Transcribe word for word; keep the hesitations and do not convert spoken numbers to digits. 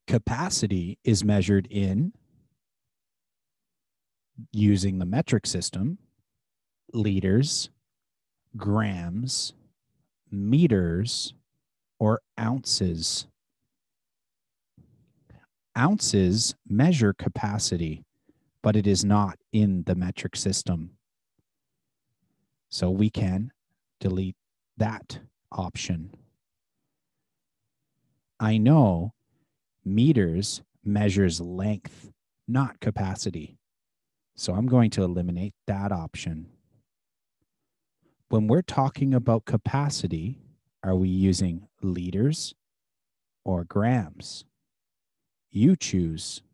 Capacity is measured in using the metric system, liters, grams, meters, or ounces. Ounces measure capacity, but it is not in the metric system. So we can delete that option. I know meters measures length, not capacity. So I'm going to eliminate that option. When we're talking about capacity, are we using liters or grams? You choose.